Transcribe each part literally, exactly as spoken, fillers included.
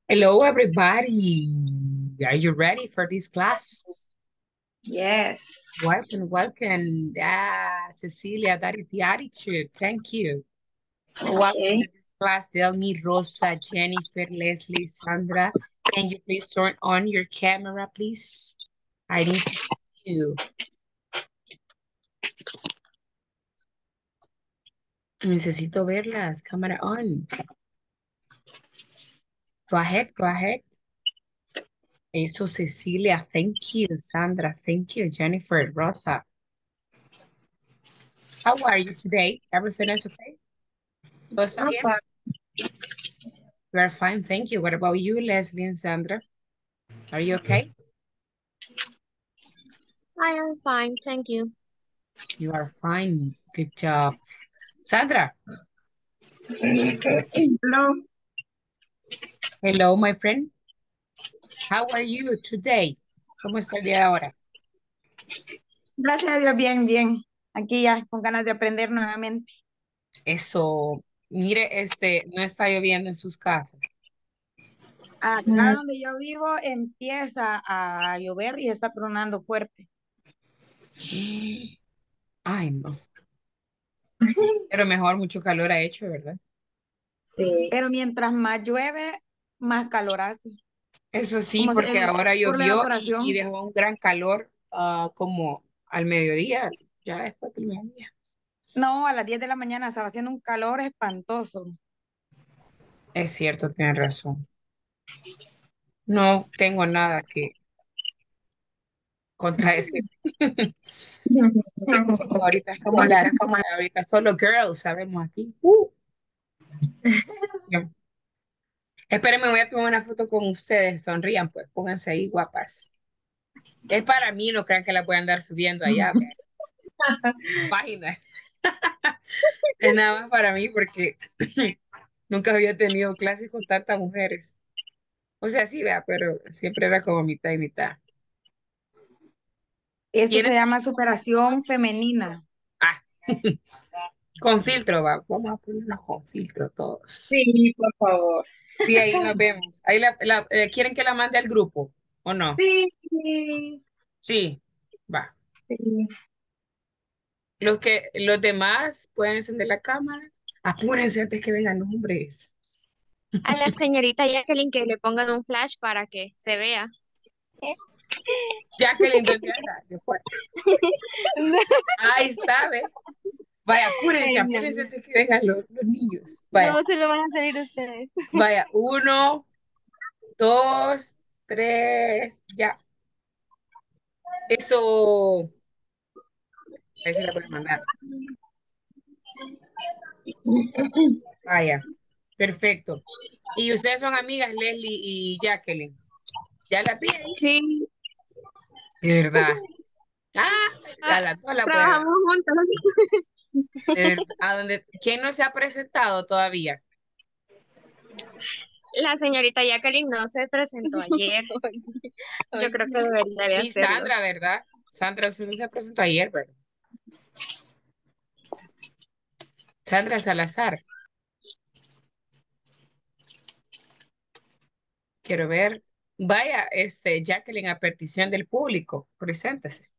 Hello, everybody. Are you ready for this class? Yes. Welcome, welcome. Ah, Cecilia, that is the attitude. Thank you. Welcome Okay. to this class. Delmi, Rosa, Jennifer, Leslie, Sandra. Can you please turn on your camera, please? I need to see you. Necesito verlas. Cámara on. Go ahead, go ahead. Eso, Cecilia. Thank you. Sandra, thank you. Jennifer, Rosa. How are you today? Everything is okay? ¿Todo está I'm bien? fine. We are fine, thank you. What about you, Leslie and Sandra? Are you okay? I am fine, thank you. You are fine. Good job. Sandra, Hello. hello, my friend. How are you today? ¿Cómo está el día de ahora? Gracias a Dios, bien, bien. Aquí ya con ganas de aprender nuevamente. Eso, mire, este, no está lloviendo en sus casas. Acá donde yo vivo empieza a llover y está tronando fuerte. Ay, no. Pero mejor mucho calor ha hecho, ¿verdad? Sí. Pero mientras más llueve, más calor hace. Eso sí, Como si porque el- ahora por la llovió y, y evaporación. dejó un gran calor ah, como al mediodía, ya después del mediodía. No, a las diez de la mañana estaba haciendo un calor espantoso. Es cierto, tiene razón. No tengo nada que contradecir. Ahorita somos Ahorita las, como la- ahorita solo girls, sabemos aquí. Uh, ya. Espérenme, voy a tomar una foto con ustedes. Sonrían, pues, pónganse ahí guapas. Es para mí, no crean que la voy a andar subiendo allá, vean, páginas. Es nada más para mí porque nunca había tenido clases con tantas mujeres. O sea, sí, vea, pero siempre era como mitad y mitad. Eso se ¿Quiénes? llama superación femenina. Ah, con filtro, va. Vamos a ponernos con filtro todos. Sí, por favor. Sí, ahí nos vemos. Ahí la, la- eh, ¿quieren que la mande al grupo o no? Sí, sí, Sí, va. sí. Los que, los demás pueden encender la cámara. Apúrense antes que vengan los hombres. A la señorita Jacqueline que le pongan un flash para que se vea. Jacqueline, ¿dónde anda? ¿Qué fue? Ahí está, ¿ves? Vaya, apúrense, Ay, no, apúrense antes que vengan los, los niños. no Vaya, se lo van a salir ustedes. vaya, uno, dos, tres, ya. Eso, ahí se la pueden mandar. Vaya, perfecto. Y ustedes son amigas, Leslie y Jacqueline. ¿Ya la vi ahí? Sí, De verdad. Ah, a ah, las dos la puede dar. trabajamos juntos. De verdad. ¿A dónde? ¿Quién no se ha presentado todavía? La señorita Jacqueline no se presentó ayer. Yo creo que debería de Ni hacerlo. Sandra, ¿verdad? Sandra, usted no se presentó ayer, ¿verdad? Sandra Salazar. Quiero ver. Vaya, este, Jacqueline, a petición del público, preséntese.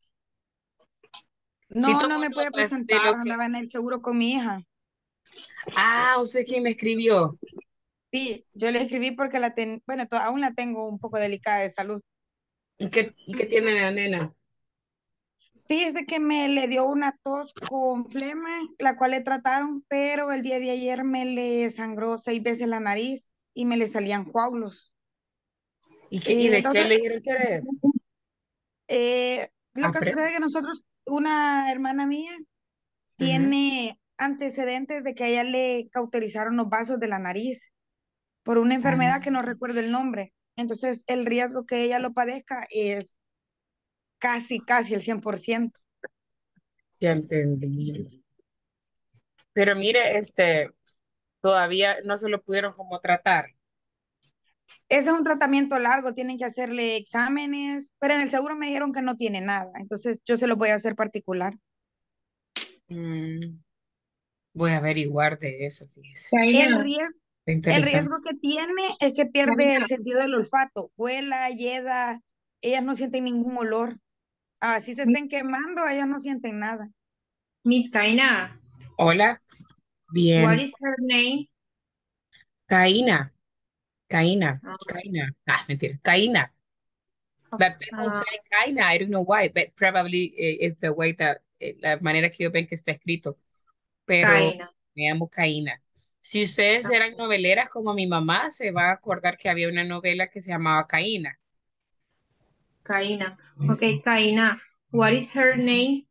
Sí No, no tomó me puede notas de presentar, lo que... andaba en el seguro con mi hija. Ah, usted quién me escribió. Sí, yo le escribí porque la ten, bueno, to- aún la tengo un poco delicada de salud. ¿Y qué, y qué tiene la nena? Fíjese que me le dio una tos con flema, la cual le trataron, pero el día de ayer me le sangró seis veces la nariz y me le salían coágulos. ¿Y, qué, y Y de qué entonces, le dijeron que era eso? eh, lo Ah, que pero... sucede es que nosotros, una hermana mía, Ujú. tiene antecedentes de que a ella le cauterizaron los vasos de la nariz por una Ah, enfermedad que no recuerdo el nombre. Entonces, el riesgo que ella lo padezca es casi, casi el cien por ciento. ya entendí. Pero mire, este, todavía no se lo pudieron como tratar. Ese es un tratamiento largo, tienen que hacerle exámenes, pero en el seguro me dijeron que no tiene nada, entonces yo se lo voy a hacer particular. Mm, voy a averiguar de eso, fíjese. El Zaina, riesgo, El interesante. riesgo que tiene es que pierde el sentido del olfato. Vuela, hieda, ellas no sienten ningún olor. Así se estén quemando, ellas no sienten nada. Miss Kaina, Hola, what bien. is her name? Caína, Caína, Ah, Caína. Ah, mentira, Caína. But people ah, say Caína, I don't know why, but probably eh, it's the way that, eh, la manera que yo ven que está escrito. Pero Kaina. me llamo Caína. Si ustedes Ah, eran noveleras como mi mamá, se va a acordar que había una novela que se llamaba Caína. Kaina. Ok, Kaina, what is her name?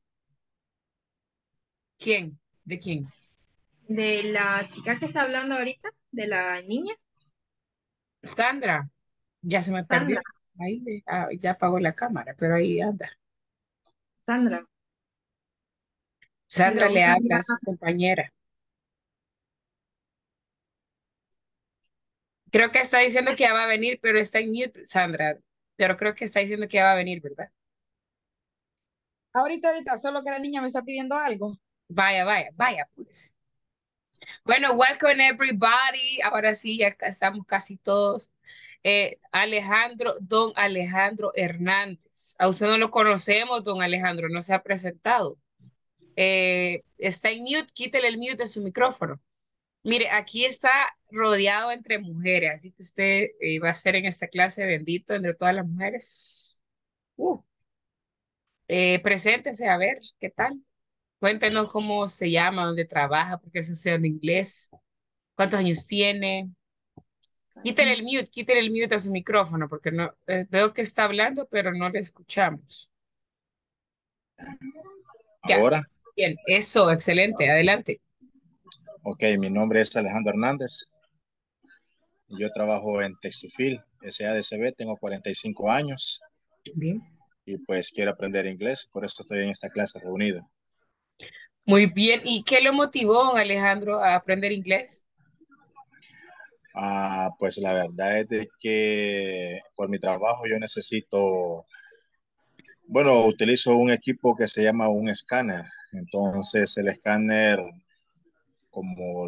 ¿Quién? ¿De quién? De la chica que está hablando ahorita, de la niña, Sandra. Ya se me perdió. Sandra. Ahí ve- ah, ya apagó la cámara, pero ahí anda. Sandra. Sandra Hello, le habla Sandra. a su compañera. Creo que está diciendo que ya va a venir, pero está en mute, Sandra. Pero creo que está diciendo que ya va a venir, ¿verdad? Ahorita, ahorita, solo que la niña me está pidiendo algo. Vaya, vaya, vaya, pues. Bueno, welcome everybody. Ahora sí, ya ca- estamos casi todos. Eh, Alejandro, don Alejandro Hernández. A usted no lo conocemos, don Alejandro, no se ha presentado. Eh, está en mute, quítele el mute de su micrófono. Mire, aquí está rodeado entre mujeres, así que usted eh, va a ser en esta clase bendito entre todas las mujeres. Uh, eh, preséntese, a ver, ¿qué tal? Cuéntenos cómo se llama, dónde trabaja, porque es estudiando inglés, cuántos años tiene. Quítele el mute, quítele el mute a su micrófono, porque no, eh, veo que está hablando, pero no le escuchamos. Ya, Ahora, bien, eso, excelente, adelante. ok, mi nombre es Alejandro Hernández. Yo trabajo en Textufil, S A D C B, tengo cuarenta y cinco años Bien. y pues quiero aprender inglés, por eso estoy en esta clase reunido. Muy bien, ¿y qué lo motivó, don Alejandro, a aprender inglés? Ah, pues la verdad es de que por mi trabajo yo necesito, bueno, utilizo un equipo que se llama un escáner. Entonces el escáner, como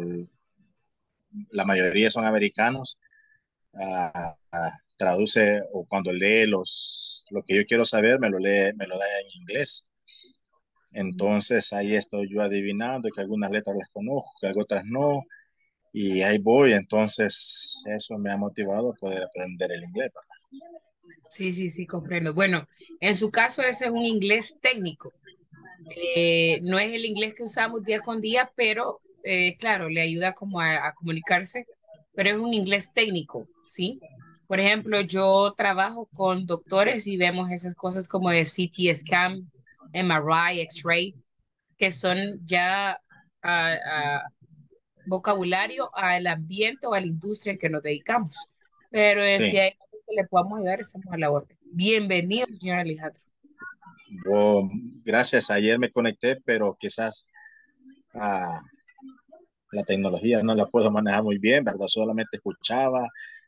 la mayoría son americanos, ah, ah, traduce o cuando lee los, lo que yo quiero saber, me lo lee, me lo da en inglés. Entonces ahí estoy yo adivinando que algunas letras las conozco, que otras no, y ahí voy. Entonces eso me ha motivado a poder aprender el inglés, ¿verdad? Sí, sí, sí, comprendo. Bueno, en su caso ese es un inglés técnico. Eh, no es el inglés que usamos día con día, pero eh, claro, le ayuda como a, a comunicarse, pero es un inglés técnico, ¿sí? Por ejemplo, yo trabajo con doctores y vemos esas cosas como de C T scan, M R I, X-ray, que son ya ah, ah, vocabulario al ambiente o a la industria en que nos dedicamos. Pero eh, Sí, si hay algo que le podamos ayudar, estamos a la orden. Bienvenido, señor Alejandro. Bo- gracias. Ayer me conecté, pero quizás ah, la tecnología no la puedo manejar muy bien, ¿verdad? Solamente escuchaba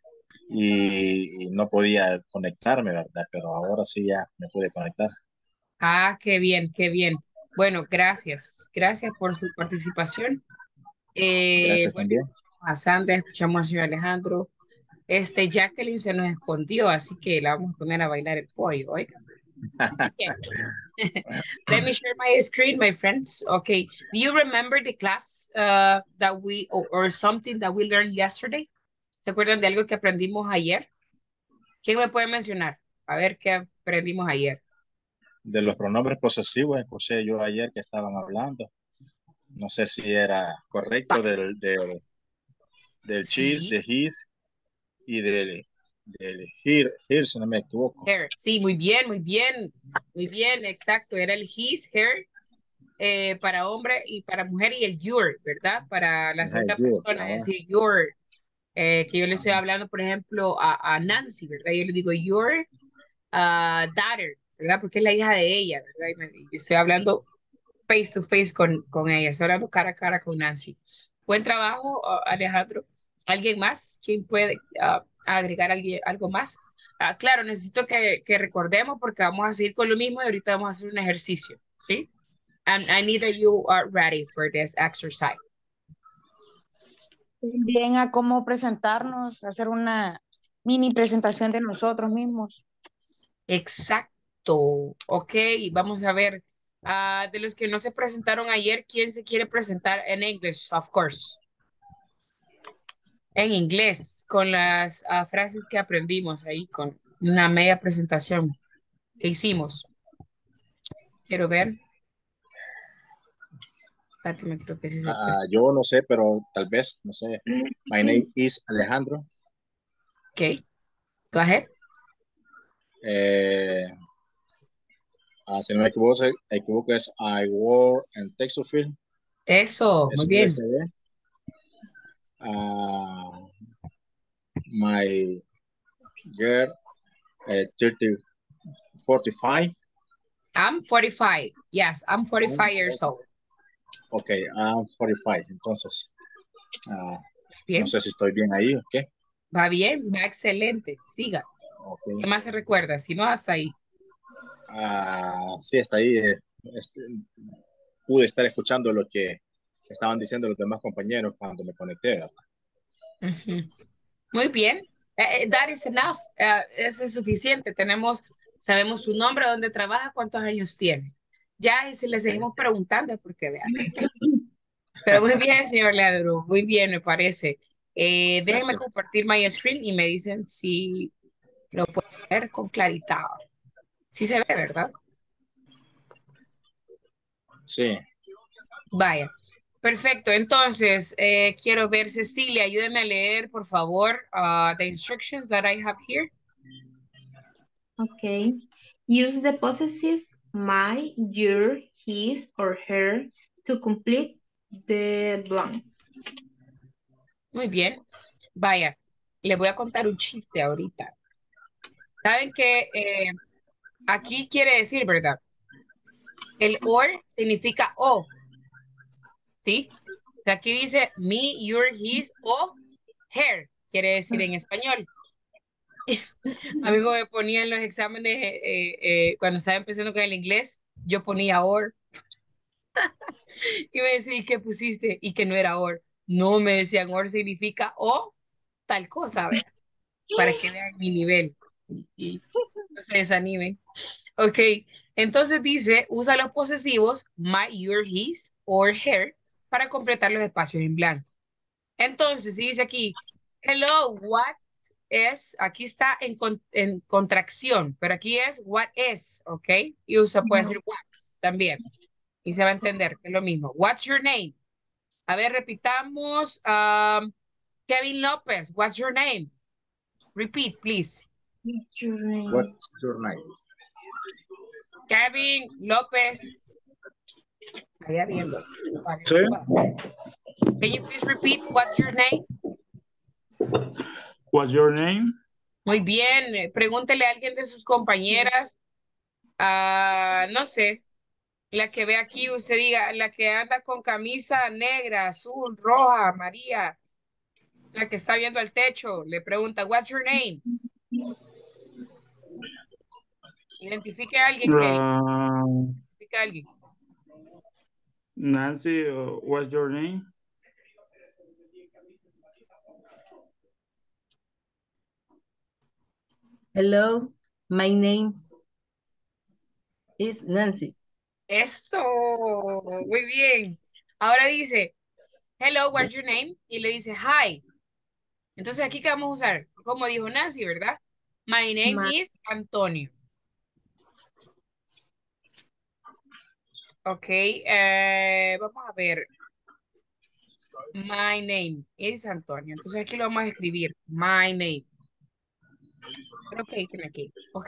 y, y no podía conectarme, ¿verdad? Pero ahora sí ya me pude conectar. Ah, qué bien, qué bien. Bueno, gracias. Gracias por su participación. Eh, Gracias bueno, también. escuchamos a Sandra, escuchamos a señor Alejandro. Este, Jacqueline se nos escondió, así que la vamos a poner a bailar el pollo, oiga. Bien. Let me share my screen, my friends. Okay. Do you remember the class uh, that we, or, or something that we learned yesterday? ¿Se acuerdan de algo que aprendimos ayer? ¿Quién me puede mencionar? A ver qué aprendimos ayer. De los pronombres posesivos, escuché yo ayer que estaban hablando. No sé si era correcto Va. del, del, del cheese, Sí, de his y del, del here, here, si no me equivoco. hair. Sí, muy bien, muy bien, muy bien, exacto. Era el his, hair, eh, para hombre y para mujer y el your, ¿verdad? Para la Ajá, segunda you, persona, es ajá. decir, your, eh, que yo le estoy hablando, por ejemplo, a, a Nancy, ¿verdad? Yo le digo your uh, daughter, ¿verdad? Porque es la hija de ella, ¿verdad? Y, me, y estoy hablando face to face con, con ella, estoy hablando cara a cara con Nancy. Buen trabajo, uh, Alejandro. ¿Alguien más? ¿Quién puede uh, agregar alguien, algo más? Ah, claro, necesito que, que recordemos porque vamos a seguir con lo mismo y ahorita vamos a hacer un ejercicio, ¿sí? And I need that you are ready for this exercise. También a cómo presentarnos, hacer una mini presentación de nosotros mismos. Exacto. Ok, vamos a ver. Ah, de los que no se presentaron ayer, ¿quién se quiere presentar en English? Of course. En inglés, con las ah, frases que aprendimos ahí, con una media presentación que hicimos. Quiero ver. Fátima, creo que sí se Ah, presentó. yo no sé, pero tal vez, no sé. My name is Alejandro. Ok, go ahead. Eh, ah, si no me equivoco, se- equivoco es I work in Texasville, Eso, muy bien. S U S D. Ah, my girl, eh, thirty, forty-five. I'm forty-five. Yes, I'm forty-five years old. Ok, I'm forty-five. Entonces, ah, no Bien, sé si estoy bien ahí, ok. va bien, va excelente. Siga. ¿Qué Ok. más se recuerda? Si no, hasta ahí. Ah, sí, está ahí. eh, este, pude estar escuchando lo que estaban diciendo los demás compañeros cuando me conecté, ¿verdad? Ujú. Muy bien. Eh, eh, that is enough. Eh, eso es suficiente. Tenemos, sabemos su nombre, dónde trabaja, cuántos años tiene. Ya, y si le seguimos preguntando, es porque vea que sí. Pero muy bien, señor Leandro. Muy bien, me parece. Eh, déjenme Gracias. compartir my screen y me dicen si lo pueden ver con claridad. Sí se ve, ¿verdad? Sí. Vaya. Perfecto. Entonces, eh, quiero ver, Cecilia, ayúdeme a leer, por favor, uh, the instructions that I have here. Okay. Use the possessive my, your, his, or her to complete the blank. Muy bien. Vaya, le voy a contar un chiste ahorita. Saben que eh, aquí quiere decir, ¿verdad? El or significa o, ¿sí? O sea, aquí dice me, your, his o her, quiere decir en español. Amigo, me ponía en los exámenes eh, eh, eh, cuando estaba empezando con el inglés, yo ponía or y me decía, ¿y qué pusiste? Y que no era or. No, me decían or significa o tal cosa, vea, para que vean mi nivel y, y no se desanimen. Ok, entonces dice, usa los posesivos my, your, his or her para completar los espacios en blanco. Entonces, si dice aquí, hello, what is, aquí está en, con- en contracción, pero aquí es what is, ¿ok? Y usa, puede decir what también. Y se va a entender que es lo mismo. What's your name? A ver, repitamos. um, Kevin López, what's your name? Repeat, please. What's your name? What's your name? Kevin López. Allá viendo. Para Sí. que pueda. Can you please repeat what's your name? What's your name? Muy bien. eh, Pregúntele a alguien de sus compañeras. ah, no sé. La que ve aquí, usted diga, la que anda con camisa negra, azul, roja, amarilla. La que está viendo al techo. Le pregunta, what's your name? Identifique a alguien, Kelly. Uh, Identifique a alguien. Nancy, uh, what's your name? Hello, my name is Nancy. Eso. Muy bien. Ahora dice, hello, what's your name? Y le dice, hi. Entonces aquí, ¿qué vamos a usar? Como dijo Nancy, ¿verdad? My name My, is Antonio. Ok, eh, vamos a ver. My name is Antonio. Entonces aquí lo vamos a escribir. My name. Creo que tiene aquí. Ok.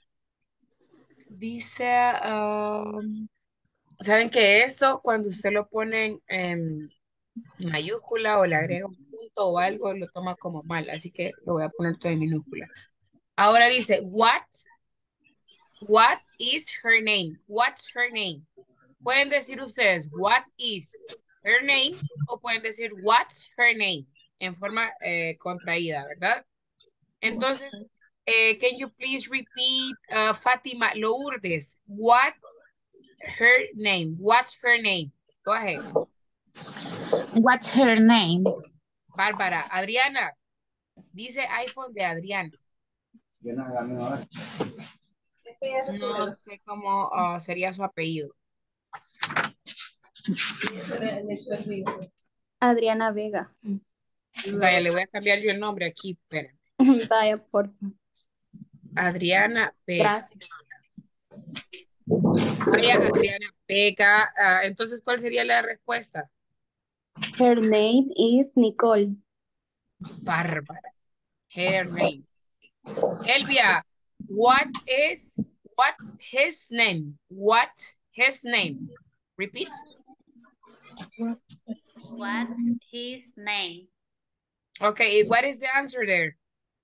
Dice, um, ¿saben que esto cuando usted lo pone en mayúscula o le agrega un punto o algo, lo toma como mal? Así que lo voy a poner todo en minúscula. Ahora dice, what, what is her name? What's her name? Pueden decir ustedes, what is her name? O pueden decir, what's her name? En forma eh, contraída, ¿verdad? Entonces, eh, can you please repeat, uh, Fátima Lourdes, what her name? What's her name? Go ahead. What's her name? Bárbara. Adriana. Dice iPhone de Adriana. No sé cómo ah, sería su apellido. Adriana Vega. Vaya, le voy a cambiar yo el nombre aquí. Espera. Vaya, por Adriana Vega. gracias. Vaya, Adriana Vega. Ah, entonces, ¿cuál sería la respuesta? Her name is Nicole. Bárbara. Her name. Elvia, what is, what his name? What his name? Repeat. What's his name? Okay, what is the answer there?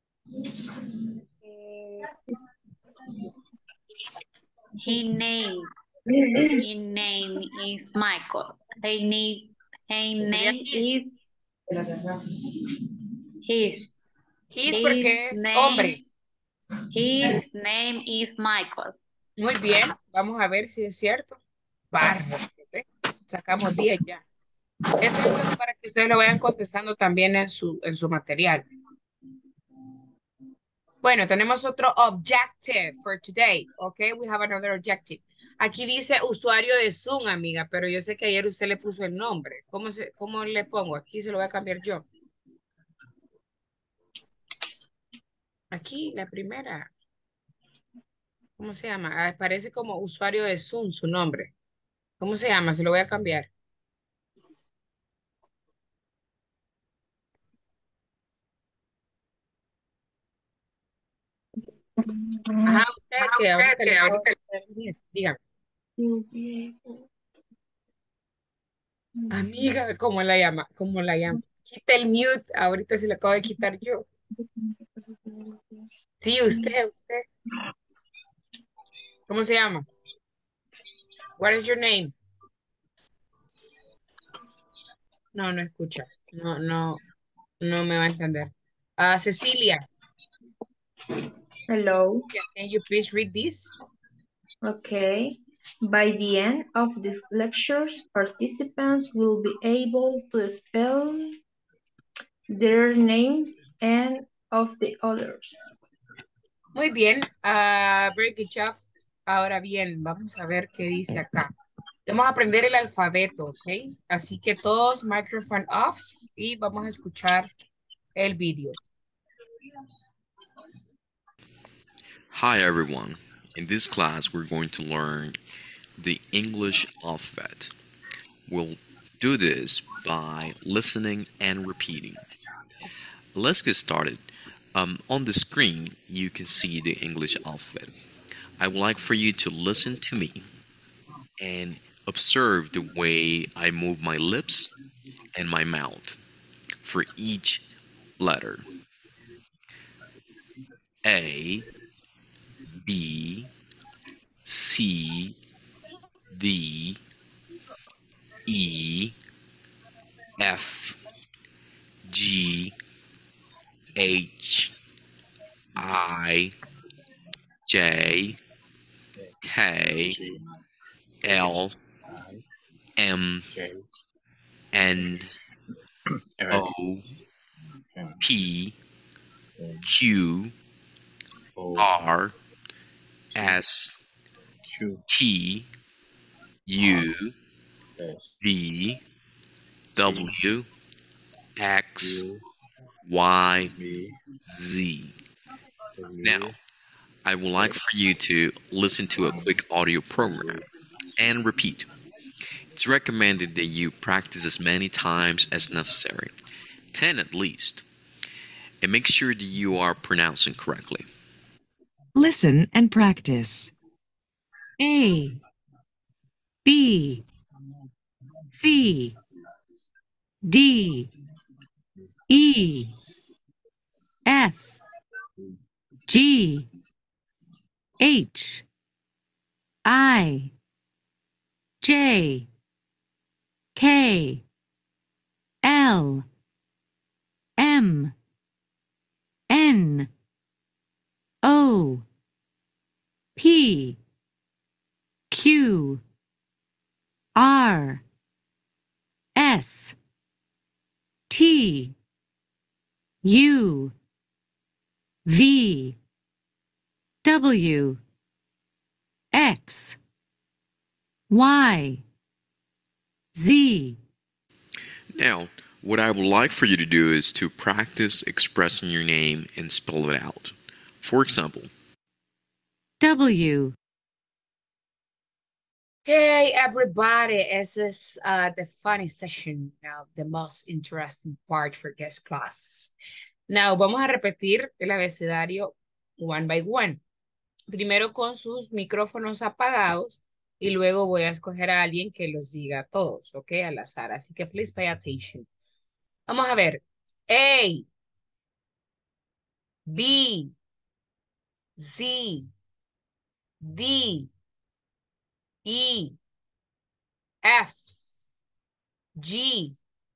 His name. His name is Michael. His name, his name is his. His His porque es name, hombre. his name is Michael. Muy bien, vamos a ver si es cierto. Bárbaro, ¿ve? Sacamos diez ya. Eso es bueno para que ustedes lo vayan contestando también en su, en su material. Bueno, tenemos otro objective for today, okay? We have another objective. Aquí dice usuario de Zoom, amiga, pero yo sé que ayer usted le puso el nombre. ¿Cómo, se, cómo le pongo? Aquí se lo voy a cambiar yo. Aquí, la primera. ¿Cómo se llama? Ah, parece como usuario de Zoom su nombre. ¿Cómo se llama? Se lo voy a cambiar. Ajá, usted que ahorita le acabo de poner el mío. Dígame. Amiga, ¿cómo la llama? ¿Cómo la llama? Quita el mute, ahorita se lo acabo de quitar yo. Sí, usted, usted. ¿Cómo se llama? What is your name? No, no escucha. No, no, no me va a entender. Ah, Cecilia, Hello. can you please read this? Okay. By the end of these lectures, participants will be able to spell their names and of the others. Muy bien. Ah, very good job. Ahora bien, vamos a ver qué dice acá. Vamos a aprender el alfabeto, ¿ok? Así que todos, microphone off y vamos a escuchar el video. Hi everyone. In this class we're going to learn the English alphabet. We'll do this by listening and repeating. Let's get started. Um, on the screen you can see the English alphabet. I would like for you to listen to me and observe the way I move my lips and my mouth for each letter. A, B, C, D, E, F, G, H, I, J, K, L, M, N, O, P, Q, R, S, T, U, V, W, X, Y, Z. Now, I would like for you to listen to a quick audio program and repeat. It's recommended that you practice as many times as necessary, ten at least, and make sure that you are pronouncing correctly. Listen and practice. A, B, C, D, E, F, G, H, I, J, K, L, M, N, O, P, Q, R, S, T, U, V, W, X, Y, Z. Now, what I would like for you to do is to practice expressing your name and spell it out. For example, W, Hey everybody, this is uh, the funny session now, the most interesting part for guest class. Now, vamos a repetir el abecedario one by one. Primero con sus micrófonos apagados y luego voy a escoger a alguien que los diga a todos, ¿ok? Al azar. Así que please pay attention. Vamos a ver. A, B, Z, D, E, F, G,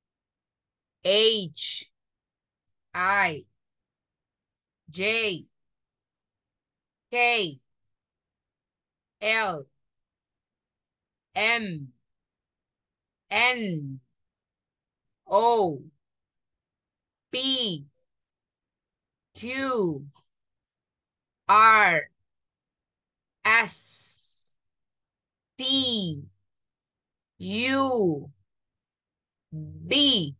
H, I, J, K, L, M, N, O, P, Q, R, S, T, U, V,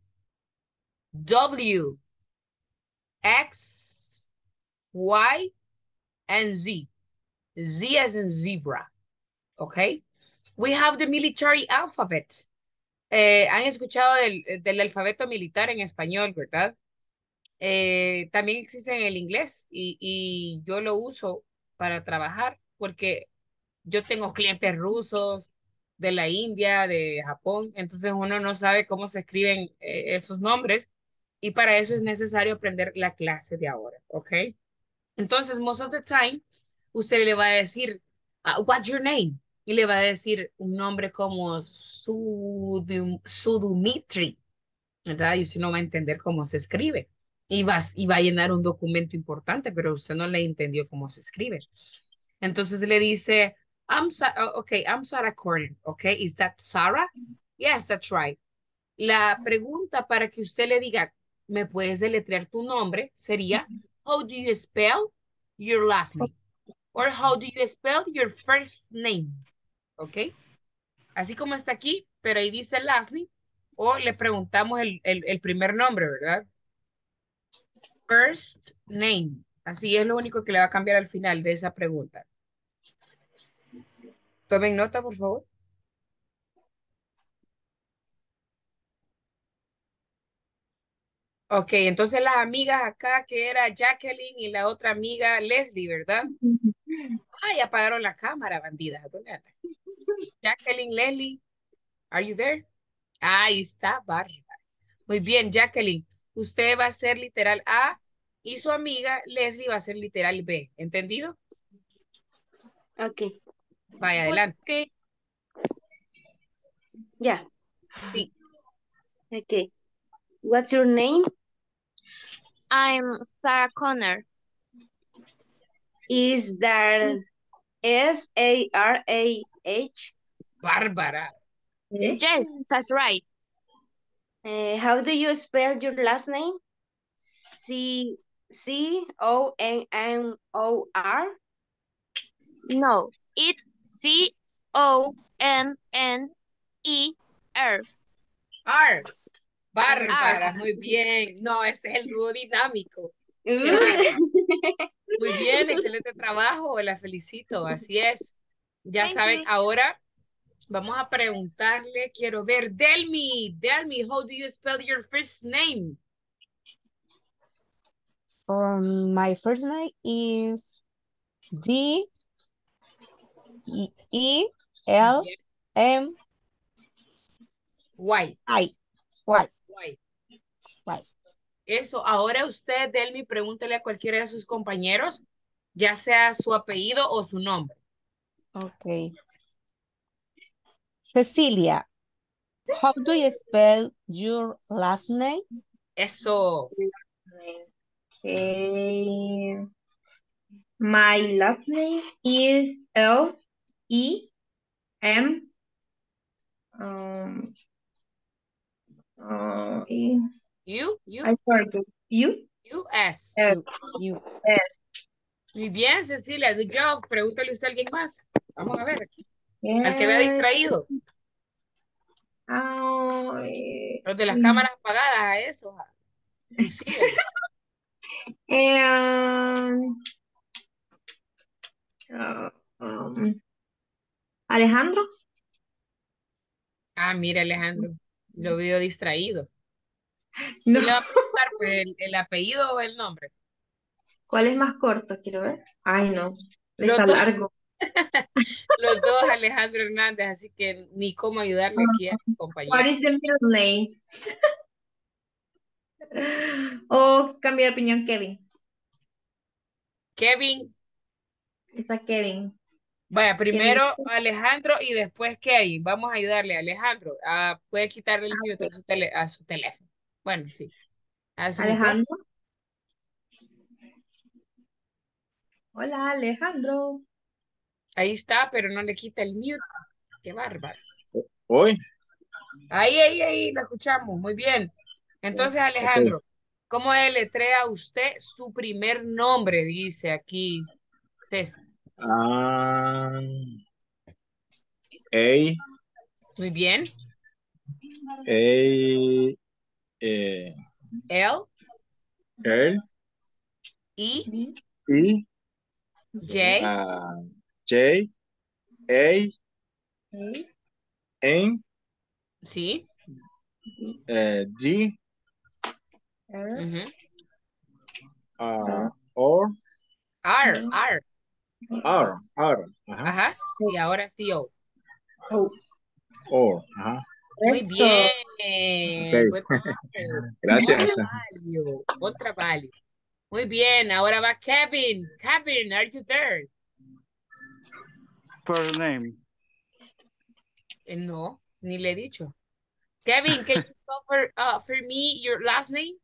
W, X, Y, and Z. Z as in zebra. Okay? We have the military alphabet. Eh, han escuchado del, del alfabeto militar en español, ¿verdad? Eh, también existe en el inglés y, y yo lo uso para trabajar porque yo tengo clientes rusos de la India, de Japón, entonces uno no sabe cómo se escriben eh, esos nombres y para eso es necesario aprender la clase de ahora, ¿ok? Entonces, most of the time, usted le va a decir, uh, what's your name? Y le va a decir un nombre como Sudum- Sudumitri, ¿verdad? Y usted no va a entender cómo se escribe. Y va, y va a llenar un documento importante, pero usted no le entendió cómo se escribe. Entonces le dice, I'm Sa- oh, okay, I'm Sarah Corner, okay, is that Sarah? Yes, that's right. La pregunta para que usted le diga, ¿me puedes deletrear tu nombre? Sería, how do you spell your last name? Or how do you spell your first name? ¿Ok? Así como está aquí, pero ahí dice last name, o le preguntamos el, el, el primer nombre, ¿verdad? First name. Así es lo único que le va a cambiar al final de esa pregunta. Tomen nota, por favor. Ok, entonces las amigas acá, que era Jacqueline y la otra amiga Leslie, ¿verdad? Ay, apagaron la cámara, bandidas. ¿Dónde andan? Jacqueline, Leslie, are you there? Ahí está, Bárbara. Muy bien, Jacqueline. Usted va a ser literal A y su amiga Leslie va a ser literal B. ¿Entendido? Ok. Vaya, adelante. Ok. Ya. Sí. Ok. What's your name? I'm Sarah Connor. Is that S A R A H? Bárbara. Yes, that's right. Uh, how do you spell your last name? C C O N N O R? No, it's C O N N E R. R. R. Bárbara, muy bien. No, ese es el dúo dinámico. Qué Uh. bárbaro. Muy bien, excelente trabajo, la felicito, así es. Ya Thank saben, you. ahora vamos a preguntarle, quiero ver, Delmi, Delmi, how do you spell your first name? Um, my first name is D E E L M Why? I. Why? Why? Why? Eso, ahora usted, Delmi, pregúntele a cualquiera de sus compañeros, ya sea su apellido o su nombre. Okay. Cecilia, how do you spell your last name? Eso. Okay. My last name is L E M. Um, uh, E- You, you. I forgot. You? U S. You, you. Muy bien, Cecilia, good job. Pregúntale usted a alguien más. Vamos a ver. Al que vea Yes. distraído. Ay, Los de las cámaras apagadas, a eso. Fusílenlos. and, uh, um, Alejandro. Ah, mira, Alejandro. Lo veo distraído. No. ¿Quién le va a preguntar? Pues el, el apellido o el nombre. ¿Cuál es más corto? Quiero ver. Ay, no. Los Está dos, largo. los dos Alejandro Hernández, así que ni cómo ayudarle aquí a mi What compañero. is the middle name? O cambio de opinión, Kevin. Kevin, Está Kevin. vaya, Kevin. primero Alejandro y después Kevin. Vamos a ayudarle a Alejandro. Ah, puede quitarle el mute a su, tele- a su teléfono. Bueno, sí. A su micrófono. Alejandro. Hola, Alejandro. Ahí está, pero no le quita el mute. Qué bárbaro. Hoy, Ahí, ahí, ahí, lo escuchamos. Muy bien. Entonces, ok. Alejandro, ¿cómo deletrea usted su primer nombre? Dice aquí Ceci. Ah, A, Muy bien. A, eh, L, L, E, E, J, ah, J, A, N, sí. eh, D, Ujú. ah, O, R, R. R, R, ajá, Ajá. Y ahora sí O. O, ajá, Muy Eso. bien. ok. Buen trabajo. Gracias. Contravalio. Contravalio. Muy bien. Ahora va Kevin. Kevin, are you there? First name. Eh, no, ni le he dicho. Kevin, can you spell for, uh, for me your last name?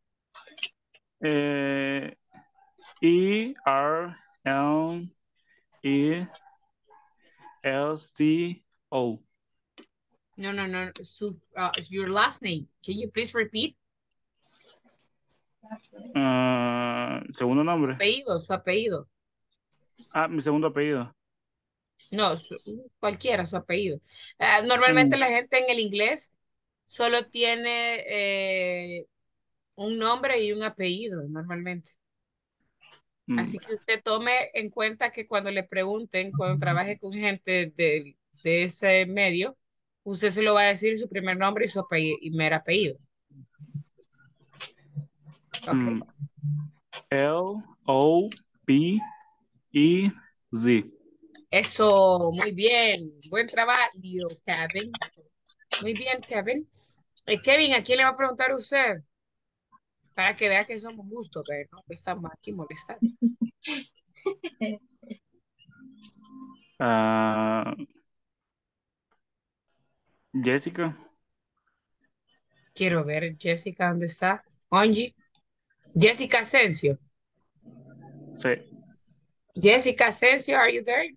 Uh, E R N E L C O. No, no, no. Su, uh, your last name. Can you please repeat? Uh, segundo nombre. Apellido, su apellido. Ah, mi segundo apellido. No, su- cualquiera, su apellido. Ah, normalmente Mm, la gente en el inglés solo tiene eh, un nombre y un apellido, normalmente. mm. Así que usted tome en cuenta que cuando le pregunten, cuando trabaje con gente de, de ese medio, usted se lo va a decir su primer nombre y su apellido, y mero apellido. Ok. Mm. L O P E Z. Eso, muy bien. Buen trabajo, Kevin. Muy bien, Kevin. Eh, Kevin, ¿a quién le va a preguntar usted? Para que vea que somos justos, pero no estamos aquí molestando. Ah, Jessica. Quiero ver, Jessica, ¿dónde está? Angie. Jessica Asensio. Sí. Jessica Asensio, are you there?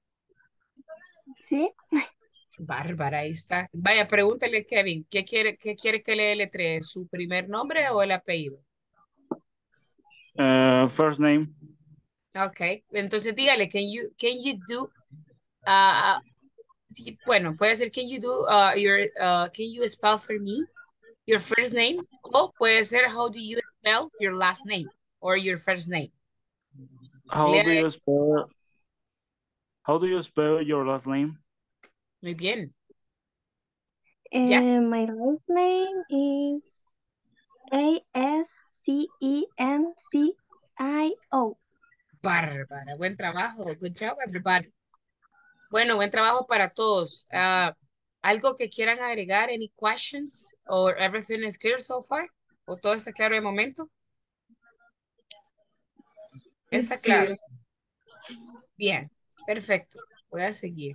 Sí. Bárbara, ahí está. Vaya, pregúntale, Kevin, ¿qué quiere, qué quiere que le deletree? ¿Su primer nombre o el apellido? Uh, first name. Ok, entonces dígale, can you, can you do, uh, sí, bueno, puede ser, can you do, uh, your, uh, can you spell for me your first name? O puede ser, how do you spell your last name or your first name? How do Lea, you spell? How do you spell your last name? muy bien. Yes. Uh, my last name is A S C E N C I O. Bárbara, buen trabajo. Good job, everybody. Bueno, buen trabajo para todos. Ah, ¿algo que quieran agregar? Any questions? Or everything is clear so far? ¿O todo está claro de momento? ¿Está It's clear. claro? Bien, perfecto. Voy a seguir.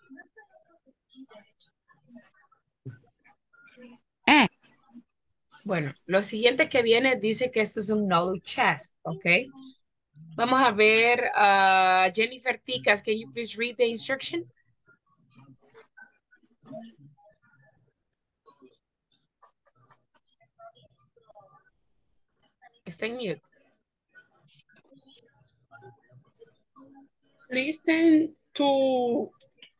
X, Bueno, lo siguiente que viene dice que esto es un knowledge test, ¿ok? Vamos a ver a Jennifer Ticas. Can you please read the instruction? Está en mute. Listen to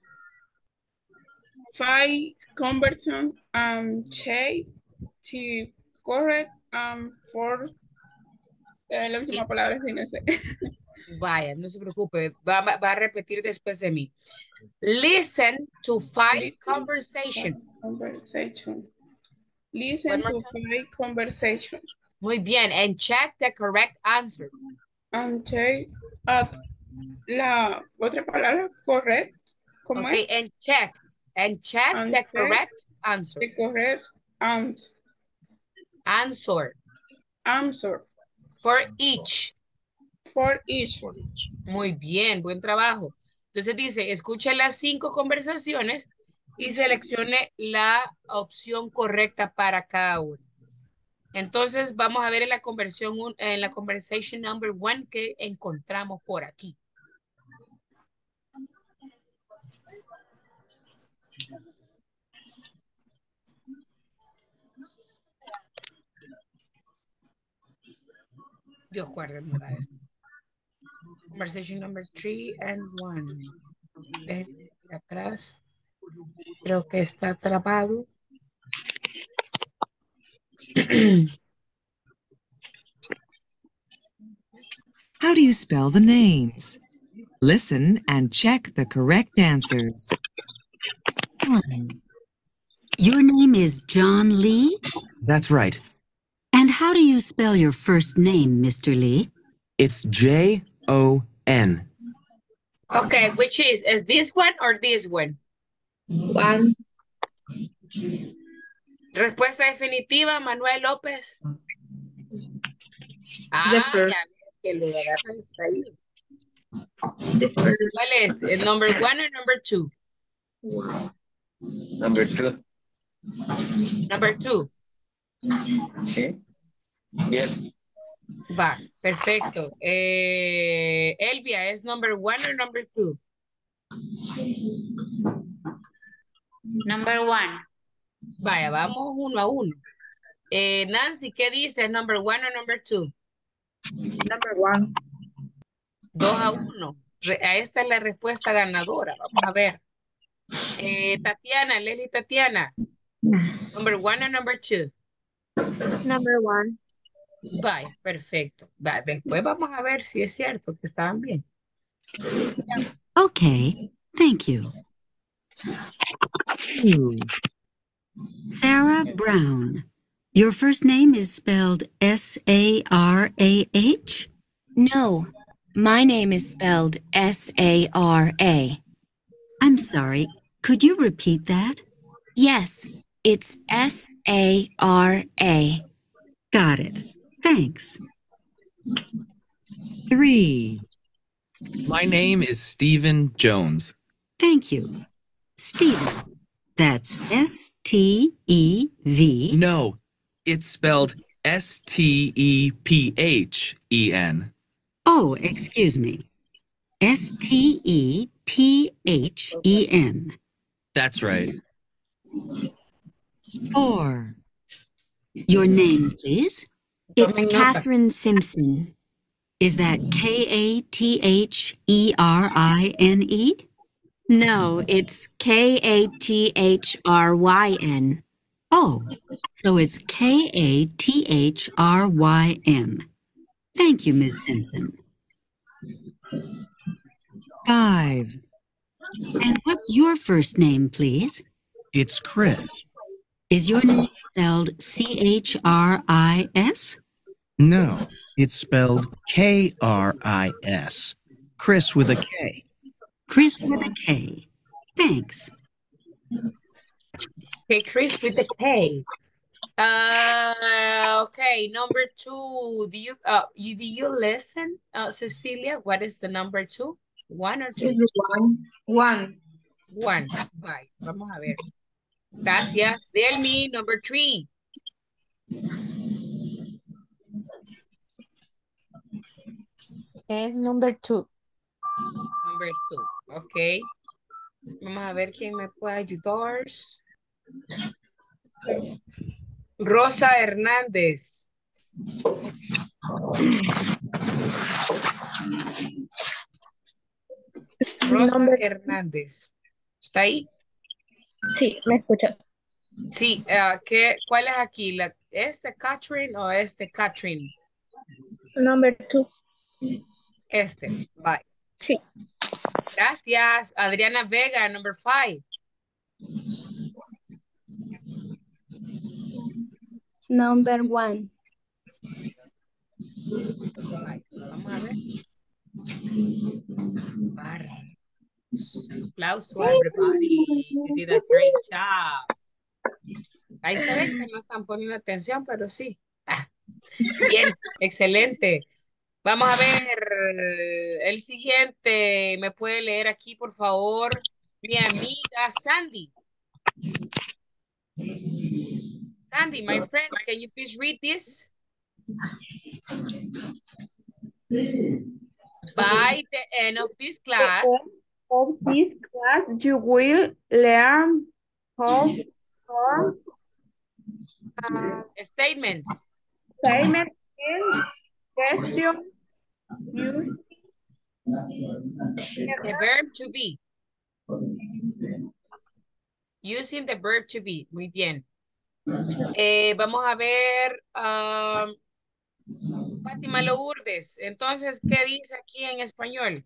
five conversations and check to correct and for eh, la última palabra sí no sé. Vaya, no se preocupe. Va, va- va a repetir después de mí. Listen to five conversations. Conversation. One Listen more to time. five conversation Muy bien. And check the correct answer. and check at la otra palabra correct. ¿Cómo Okay, es? and check. And check And the check correct answer. the correct ans- Answer answer for each. for each. Muy bien, buen trabajo. Entonces dice, escuche las cinco conversaciones y seleccione la opción correcta para cada uno. Entonces vamos a ver en la conversión, un- en la conversation number one que encontramos por aquí. Dios guárdeme la vez. Conversation number three and one. Déjenme ir atrás. Creo que está atrapado. How do you spell the names? Listen and check the correct answers. One. Your name is John Lee? That's right. And how do you spell your first name, Mister Lee? It's J O N. Okay, which is, is this one or this one? One. Respuesta definitiva, Manuel López. The Ah, first. ya, que lo agarran está ahí. The first ¿Cuál es? ¿El number one or number two? one. Number two. Number two. Sí. Yes. Va, perfecto. Eh, Elvia, ¿es number one or number two? Number one. Vaya, vamos uno a uno. Eh, Nancy, ¿qué dice? ¿Number one or number two? Number one. Dos a uno. Re- a esta es la respuesta ganadora. Vamos a ver. Eh, Tatiana, Leslie Tatiana. Number one or number two? Number one. Vaya, perfecto. Va, después vamos a ver si es cierto que estaban bien. Okay, thank you. Two. Sarah Brown. Your first name is spelled S A R A H? No, my name is spelled S A R A. I'm sorry, could you repeat that? Yes, it's S A R A. Got it. Thanks. Three. My name is Stephen Jones. Thank you. Stephen. That's S T E V. No, it's spelled S T E P H E N. Oh, excuse me. S T E P H E N. That's right. Four. Your name, please? It's Tomen nota. Catherine Simpson. Is that K A T H E R I N E? No, it's K A T H R Y N. Oh, so it's K A T H R Y N. Thank you, Miss Simpson. Five. And what's your first name, please? It's Chris. Is your name spelled C H R I S? No, it's spelled K R I S. Chris with a K. Chris with a K. Thanks. Okay, Chris with the K. Uh, okay, number two. Do you uh you do you listen, uh, Cecilia? What is the number two? One or two? One. One. One. Bye. Vamos a ver. Gracias. Delmi, number three. Es number two. Number two. Okay. Vamos a ver quién me puede ayudar. Rosa Hernández. Rosa Number, Hernández. ¿Está ahí? sí, me escucha. Sí, ah, ¿qué, ¿cuál es aquí? La, ¿este Catherine o este Catherine? Number two. Este, bye. Sí. Gracias. Adriana Vega, number five. Number one. Bye. Vamos a ver. Bar. Applause to everybody. You did a great job. Ahí se ve que no están poniendo atención, pero sí. Ah, bien, excelente. Vamos a ver el siguiente. ¿Me puede leer aquí, por favor? Mi amiga Sandy. Sandy, my friend, can you please read this? By the end of this class, of this class, you will learn how to form uh, statements. statements and questions using The verb to be. Using the verb to be. Muy bien. Eh, vamos a ver. Um, Fátima Lourdes. Entonces, ¿qué dice aquí en español?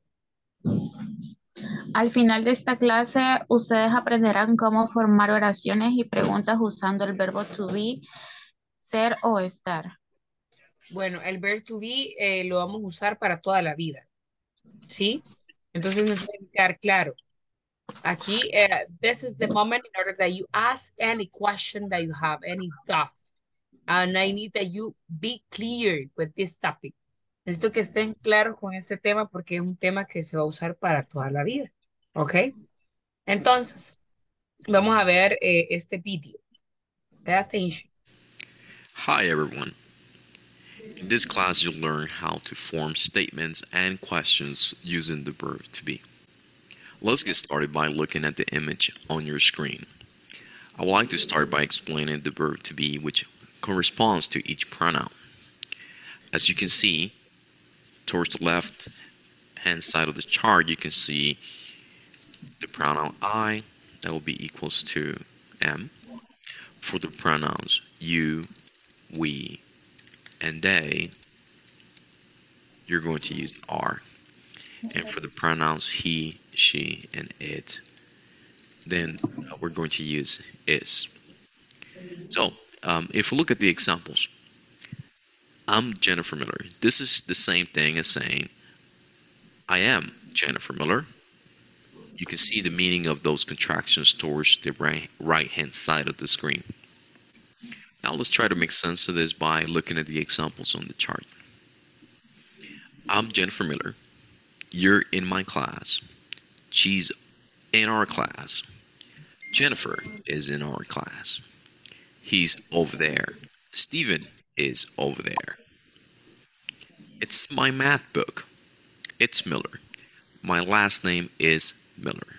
Al final de esta clase, ustedes aprenderán cómo formar oraciones y preguntas usando el verbo to be, ser o estar. Bueno, el verbo to be eh, lo vamos a usar para toda la vida. ¿Sí? Entonces nos tiene que quedar claro. Aquí, uh, this is the moment in order that you ask any question that you have, any doubt. And I need that you be clear with this topic. Necesito que estén claros con este tema porque es un tema que se va a usar para toda la vida. ¿Ok? Entonces, vamos a ver eh, este video. Pay attention. Hi everyone. In this class you'll learn how to form statements and questions using the verb to be. Let's get started by looking at the image on your screen. I would like to start by explaining the verb to be, which corresponds to each pronoun. As you can see, towards the left hand side of the chart, you can see the pronoun I, that will be equals to am. For the pronouns you, we, and they, you're going to use are. And for the pronouns he, she, and it, then uh, we're going to use is. So, um, if we look at the examples, I'm Jennifer Miller. This is the same thing as saying, I am Jennifer Miller. You can see the meaning of those contractions towards the right, right-hand side of the screen. Now let's try to make sense of this by looking at the examples on the chart. I'm Jennifer Miller. You're in my class. She's in our class. Jennifer is in our class. He's over there. Stephen is over there. It's my math book. It's Miller. My last name is Miller.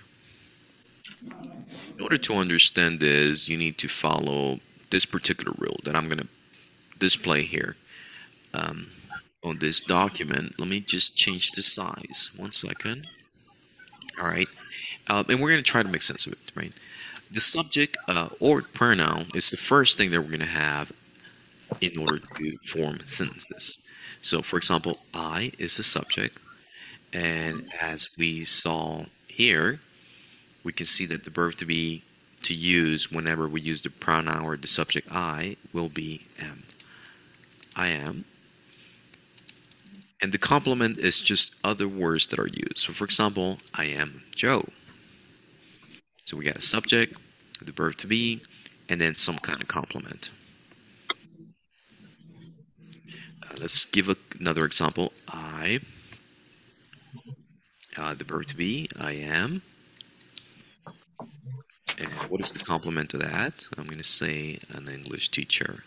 In order to understand this, you need to follow this particular rule that I'm going to display here. Um, on this document. Let me just change the size. One second. All right. Uh, and we're going to try to make sense of it, right? The subject uh, or pronoun is the first thing that we're going to have in order to form sentences. So, for example, I is the subject. And as we saw here, we can see that the verb to be to use whenever we use the pronoun or the subject I will be am. I am. And the complement is just other words that are used. So for example, I am Joe. So we got a subject, the verb to be, and then some kind of complement. Uh, let's give a, another example. I, uh, the verb to be, I am. And what is the complement to that? I'm going to say an English teacher.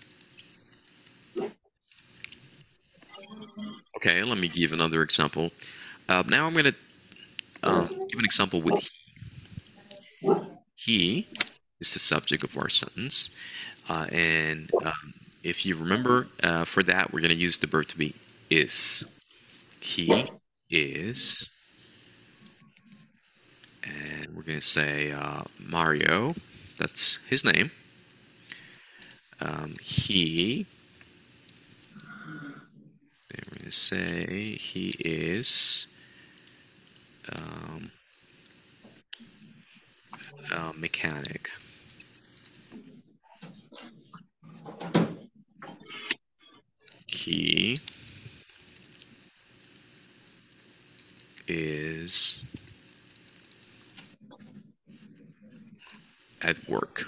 Okay, let me give another example. Uh, now I'm going to uh, give an example with he. He is the subject of our sentence. Uh, and um, if you remember, uh, for that, we're going to use the verb to be is. He is. And we're going to say uh, Mario. That's his name. Um, he. And we're going to say he is um, a mechanic. He is at work.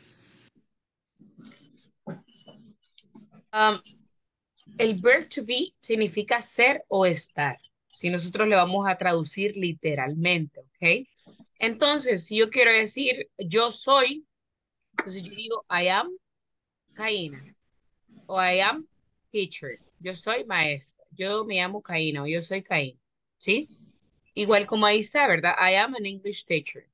Um, el verb to be significa ser o estar. Si nosotros le vamos a traducir literalmente, ¿ok? Entonces, si yo quiero decir yo soy, entonces yo digo I am Kaina o I am teacher. Yo soy maestra. Yo me llamo Kaina o yo soy Kaina. ¿Sí? Igual como ahí está, ¿verdad? I am an English teacher.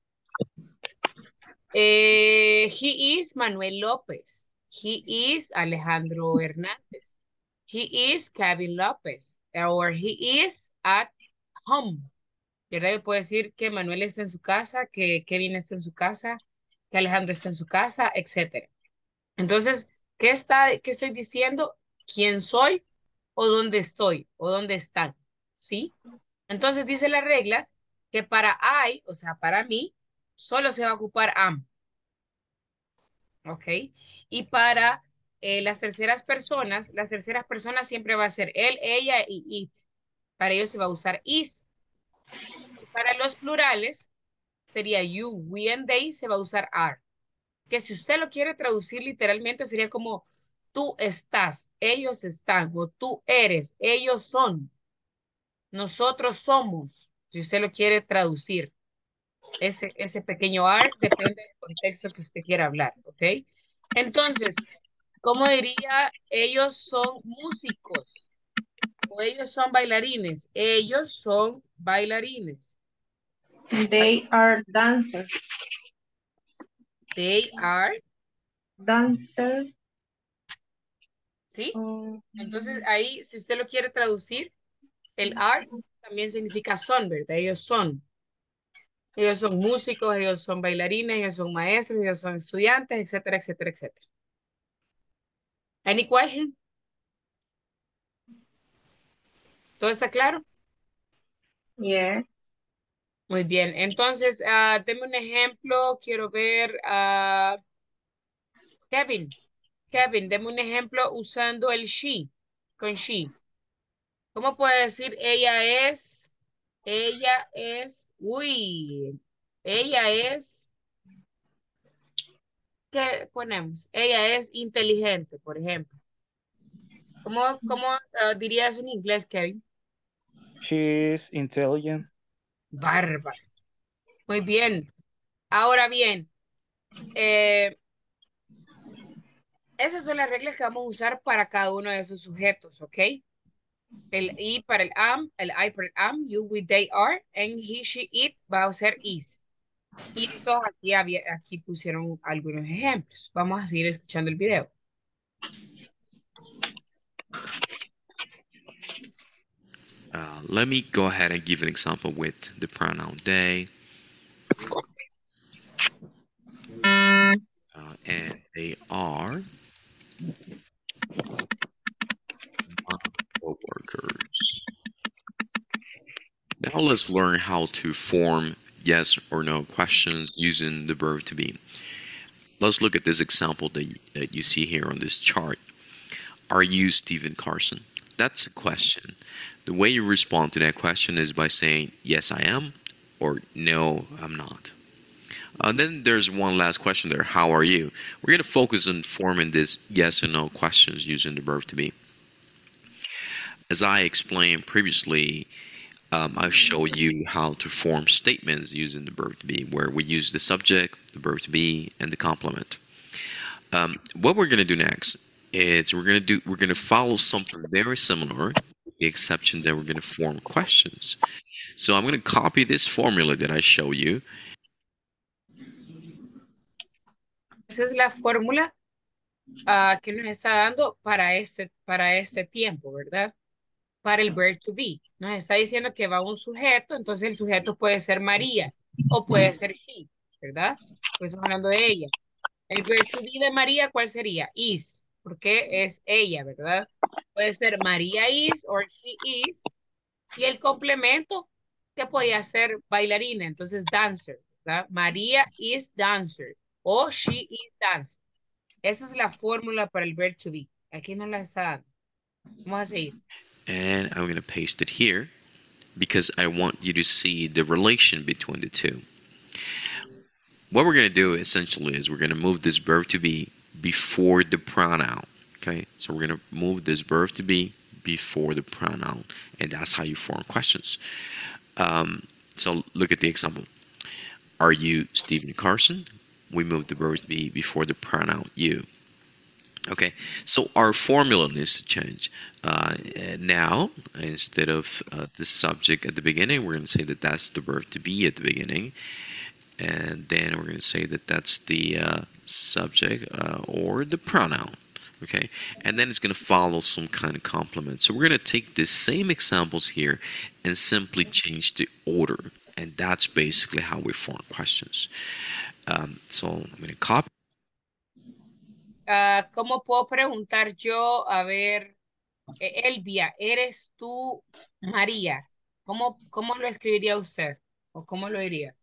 Eh, he is Manuel López. He is Alejandro Hernández. He is Kevin López. Or he is at home. ¿Verdad? Yo puedo decir que Manuel está en su casa, que Kevin está en su casa, que Alejandro está en su casa, etcétera. Entonces, ¿qué está, qué estoy diciendo? ¿Quién soy? ¿O dónde estoy? ¿O dónde están? ¿Sí? Entonces dice la regla que para I, o sea, para mí, solo se va a ocupar am. ¿Ok? Y para eh, las terceras personas, las terceras personas siempre va a ser él, ella y it. Para ellos se va a usar is. Y para los plurales sería you, we and they, se va a usar are. Que si usted lo quiere traducir literalmente sería como tú estás, ellos están, o tú eres, ellos son, nosotros somos, si usted lo quiere traducir. Ese, ese pequeño are depende del contexto que usted quiera hablar, ¿ok? Entonces, ¿cómo diría? Ellos son músicos o ellos son bailarines. Ellos son bailarines. They are dancers. They are dancers. ¿Sí? Oh. Entonces ahí, si usted lo quiere traducir, el are también significa son, ¿verdad? Ellos son. Ellos son músicos, ellos son bailarines, ellos son maestros, ellos son estudiantes, etcétera, etcétera, etcétera. Any question? ¿Todo está claro? Yeah. Muy bien. Entonces, uh, deme un ejemplo. Quiero ver a Kevin. Kevin, deme un ejemplo usando el she, con she. ¿Cómo puede decir ella es? Ella es, uy, ella es, ¿qué ponemos? Ella es inteligente, por ejemplo. ¿Cómo, cómo uh, dirías en inglés, Kevin? She is intelligent. Bárbaro. Muy bien. Ahora bien, eh, esas son las reglas que vamos a usar para cada uno de esos sujetos, ¿ok? El I para el am, el I para el am, you, we, they, are, and he, she, it va a ser is. Y eso aquí, había, aquí pusieron algunos ejemplos. Vamos a seguir escuchando el video. Uh, let me go ahead and give an example with the pronoun they. Uh, and they are my coworkers. Now let's learn how to form yes or no questions using the verb to be. Let's look at this example that you, that you see here on this chart. Are you Stephen Carson? That's a question. The way you respond to that question is by saying, yes, I am, or no, I'm not. And uh, then there's one last question there. How are you? We're going to focus on forming this yes and no questions using the verb to be. As I explained previously, um, I've showed you how to form statements using the verb to be, where we use the subject, the verb to be, and the complement. Um, what we're going to do next is we're going to do we're going to follow something very similar, with the exception that we're going to form questions. So I'm going to copy this formula that I show you. Esa es la fórmula uh, que nos está dando para este, para este tiempo, ¿verdad? para el verb to be. Nos está diciendo que va un sujeto, entonces el sujeto puede ser María o puede ser she, ¿verdad? Pues estamos hablando de ella. El verb to be de María, ¿cuál sería? Is, porque es ella, ¿verdad? Puede ser María is or she is. Y el complemento, que podía ser bailarina, entonces dancer, ¿verdad? María is dancer o she is dancer. Esa es la fórmula para el verb to be. Aquí no la está dando. Vamos a seguir. And I'm going to paste it here because I want you to see the relation between the two. What we're going to do essentially is we're going to move this verb to be before the pronoun. Okay, so we're going to move this verb to be before the pronoun, and that's how you form questions. Um, so look at the example. Are you Stephen Carson? We move the verb to be before the pronoun you. Okay, so our formula needs to change. Uh, now, instead of uh, the subject at the beginning, we're going to say that that's the verb to be at the beginning. And then we're going to say that that's the uh, subject uh, or the pronoun. Okay, and then it's going to follow some kind of complement. So we're going to take the same examples here and simply change the order. And that's basically how we form questions. Um, so I'm going to copy. Uh, ¿Cómo puedo preguntar yo? A ver, eh, Elvia, ¿eres tú María? ¿Cómo, cómo lo escribiría usted? ¿O cómo lo diría?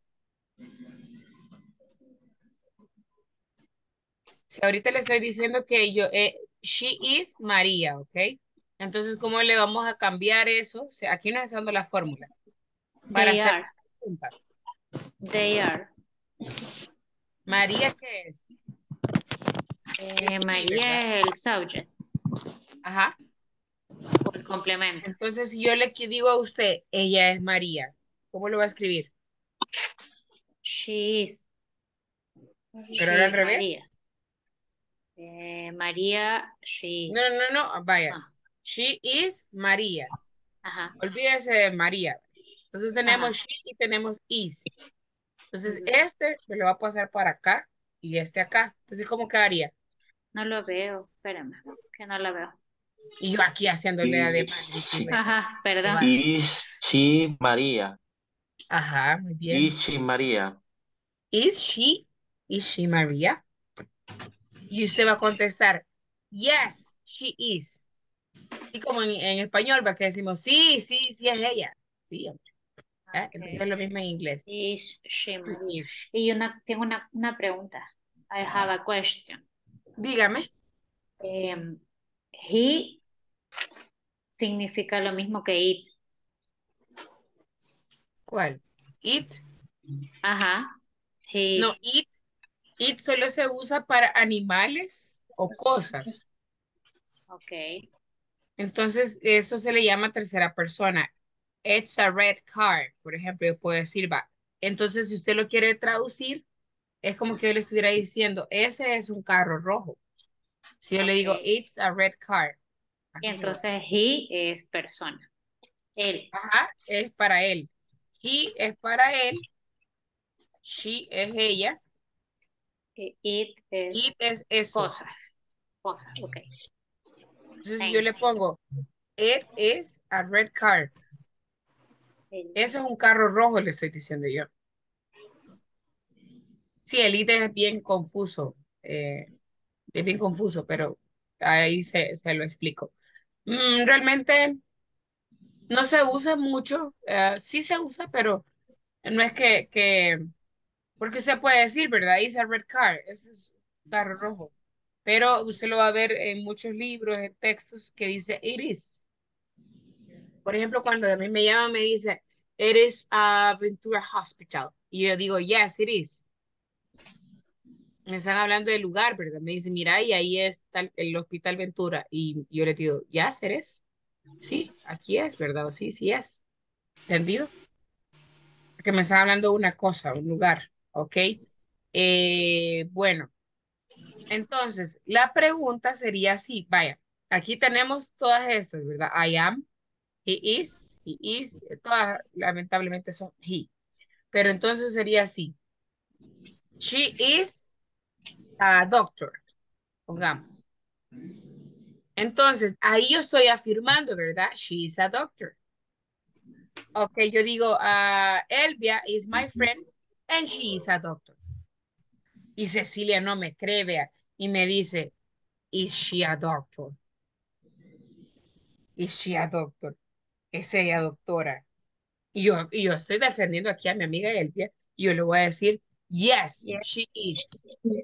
Si ahorita le estoy diciendo que yo, eh, she is María, ¿ok? Entonces, ¿cómo le vamos a cambiar eso? O sea, aquí nos está dando la fórmula. Para They hacer are. la pregunta. They are. ¿María qué es? Eh, Es she, María ¿verdad? es el subject Ajá. o el complemento. Entonces, si yo le que- digo a usted, ella es María, ¿cómo lo va a escribir? She is. Pero She ahora al is revés. María. Eh, María, she is. No, no, no, vaya. Ah, She is María. ajá. Olvídese de María. Entonces tenemos Ajá. she y tenemos is. Entonces Ujú. este me lo va a pasar para acá y este acá. Entonces, ¿cómo quedaría? No lo veo. Espérame, que no lo veo. Y yo aquí haciéndole Is, además. Disculpe. Ajá, perdón. is she María? Ajá, muy bien. Is she María? Is she? Is she María? Y usted va a contestar, yes, she is. Así como en, en español, va que decimos, sí, sí, sí es ella. Sí, hombre. ¿Eh? Entonces Okay. es lo mismo en inglés. Is she She María? is. Y una, tengo una, una pregunta. I have a question. Dígame. Em, he significa lo mismo que it. ¿Cuál? It. Ajá. He. No, it. It solo se usa para animales o cosas. Ok. Entonces, eso se le llama tercera persona. It's a red car, por ejemplo, yo puedo decir, va. Entonces, si usted lo quiere traducir, es como que yo le estuviera diciendo, ese es un carro rojo. Si yo le digo, Ok. it's a red car. Y Así se va. entonces he es persona. Él. Ajá, es para él. He es para él. She es ella. Y it es It es eso. cosas. Cosas, ok. Entonces, si yo le Thanks. pongo, it is a red car. El- Eso es un carro rojo, le estoy diciendo yo. Sí, el it es bien confuso. eh, es bien confuso, pero ahí se, se lo explico. Mm, realmente no se usa mucho. eh, sí se usa, pero no es que, que, porque usted puede decir, ¿verdad? It's a red car. Ese es un carro rojo. Pero usted lo va a ver en muchos libros, en textos que dice it is. Por ejemplo, cuando a mí me llaman, me dice, it is a Ventura Hospital. Y yo digo, yes, it is. Me están hablando del lugar, ¿verdad? Me dicen, mira, y ahí está el, el Hospital Ventura. Y yo le digo, yes, it is. Sí, aquí es, ¿verdad? O sí, sí es. ¿Entendido? Porque me están hablando de una cosa, un lugar, ¿ok? Eh, bueno, entonces, la pregunta sería así, vaya, aquí tenemos todas estas, ¿verdad? I am, he is, he is, todas lamentablemente son he. Pero entonces sería así. She is a doctor, pongamos. Entonces, ahí yo estoy afirmando, ¿verdad? She is a doctor. Ok, yo digo, uh, Elvia is my friend and she is a doctor. Y Cecilia no me cree, vea, y me dice, is she a doctor? Is she a doctor? Es ella doctora. Y yo, y yo estoy defendiendo aquí a mi amiga Elvia, y yo le voy a decir, yes, Yes. she is.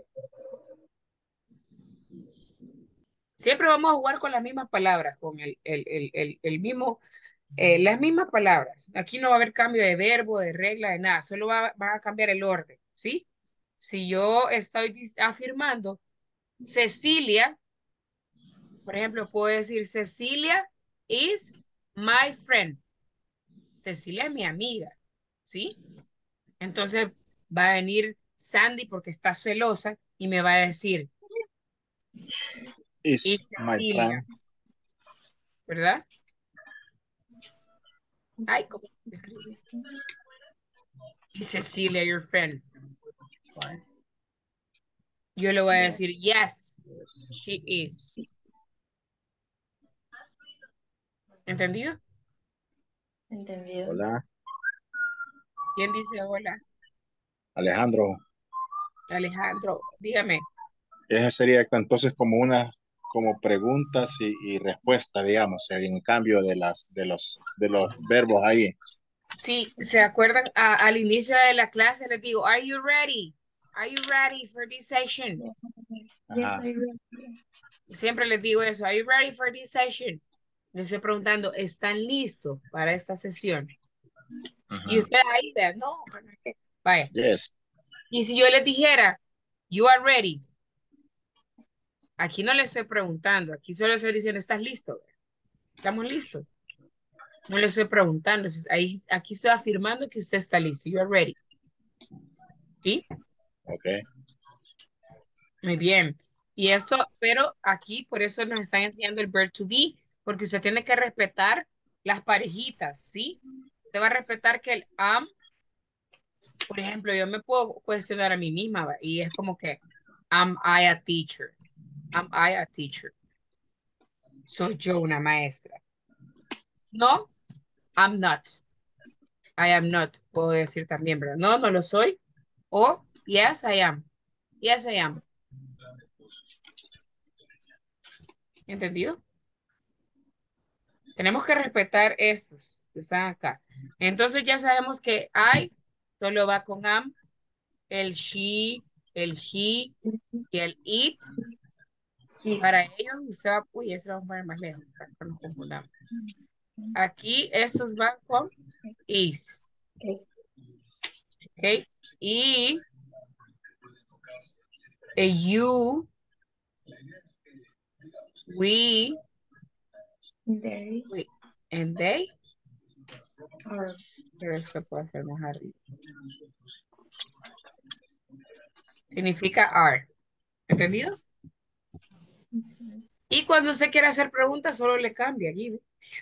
Siempre vamos a jugar con las mismas palabras, con el, el, el, el, el mismo, eh, las mismas palabras. Aquí no va a haber cambio de verbo, de regla, de nada, solo va, va a cambiar el orden, ¿sí? Si yo estoy dis- afirmando Cecilia, por ejemplo, puedo decir Cecilia is my friend. Cecilia es mi amiga, ¿sí? Entonces va a venir Sandy porque está celosa y me va a decir, Is is my Cecilia, friend. ¿verdad? Ay, ¿cómo se escribe? Is Cecilia your friend? Yo le voy a decir, yes, she is. ¿Entendido? Entendido. Hola, ¿Quién dice hola? Alejandro. Alejandro, dígame. Esa sería entonces como una, como preguntas y, y respuestas, digamos, en cambio de las, de los, de los verbos ahí. Sí, ¿se acuerdan? A- al inicio de la clase les digo, are you ready? Are you ready for this session? Yes, Ajá. I read. Siempre les digo eso, are you ready for this session? Les estoy preguntando, ¿están listos para esta sesión? Y Ajá. usted ahí, vean, no, ojalá que- vaya. Yes. Y si yo les dijera, you are ready, aquí no le estoy preguntando, aquí solo estoy diciendo, ¿estás listo? ¿Estamos listos? No le estoy preguntando, entonces, ahí, aquí estoy afirmando que usted está listo, you are ready. ¿Sí? Ok. Muy bien. Y esto, pero aquí por eso nos están enseñando el verb to be, porque usted tiene que respetar las parejitas, ¿sí? Usted va a respetar que el am, por ejemplo, yo me puedo cuestionar a mí misma, ¿va? Y es como que, am I a teacher? Am I a teacher? Soy yo una maestra. No, I'm not. I am not, puedo decir también, ¿verdad? No, no lo soy. O, yes, I am. Yes, I am. ¿Entendido? Tenemos que respetar estos que están acá. Entonces ya sabemos que I solo va con am, el she, el he y el it. Para ellos usted va, uy, eso lo vamos a poner más lejos para que no nos confundamos. Aquí estos van con is. Ok. Y el you, we, They we, and they. are. Pero esto puede ser más arriba. Significa are. ¿Entendido? Y cuando usted quiere hacer preguntas, solo le cambia aquí.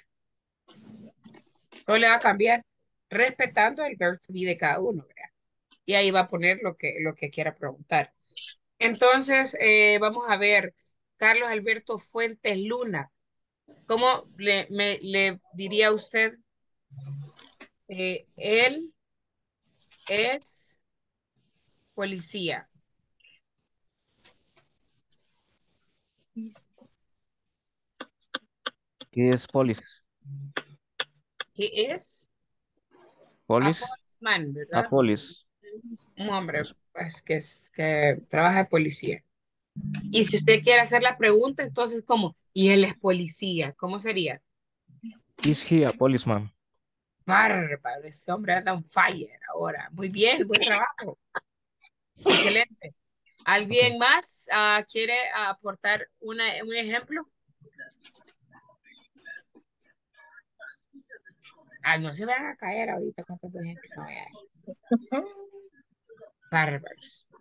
Solo le va a cambiar respetando el verb to be de cada uno, ¿verdad? Y ahí va a poner lo que, lo que quiera preguntar. Entonces, eh, vamos a ver, Carlos Alberto Fuentes Luna. ¿Cómo le, me, le diría usted? Eh, él es policía. ¿Qué es police? He is Police? a policeman, A ¿verdad? police. Un hombre pues, que, es, que trabaja de policía. Y si usted quiere hacer la pregunta, entonces, ¿cómo? Y él es policía. ¿Cómo sería? Is he a policeman? Bárbaro, ese hombre anda on fire ahora. Muy bien, buen trabajo. Excelente. ¿Alguien más ah, quiere aportar una, un ejemplo? Ah, no se van a caer ahorita con tantos ejemplos. No, ya. Bárbaros.